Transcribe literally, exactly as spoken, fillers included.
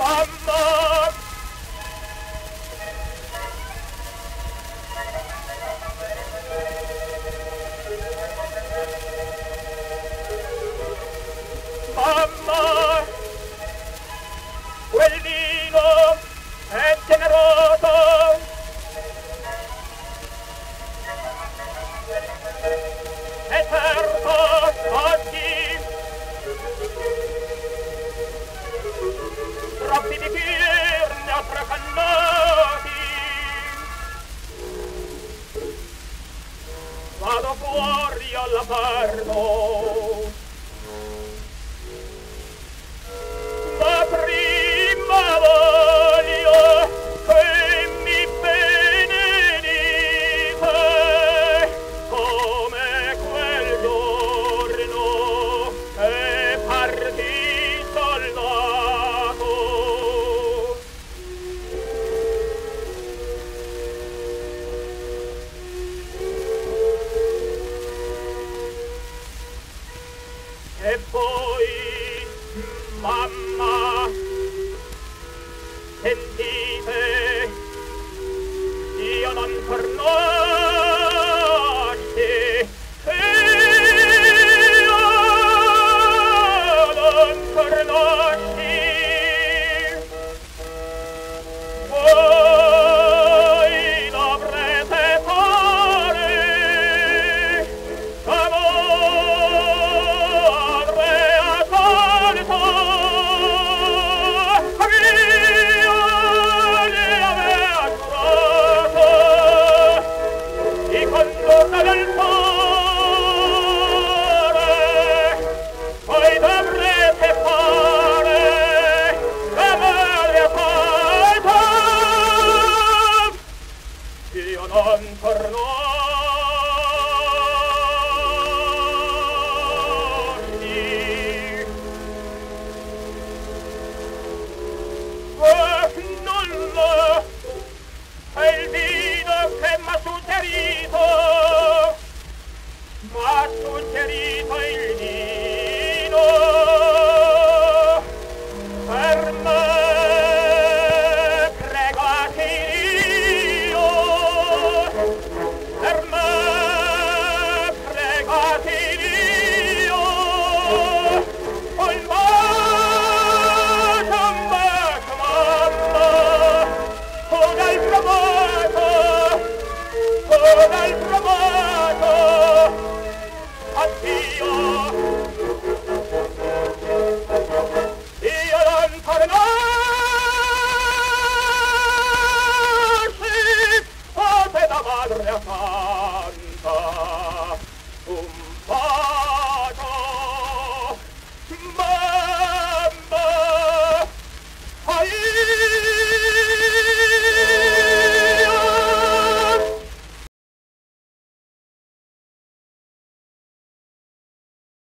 mamma, mamma, quel vino è generoso, è certo oggi troppi bicchieri ne ha tracannati. Vado fuori all'aperto, ma prima voglio che mi benedite come quel giorno è partì soldato. E poi, mamma, sentite, io non torno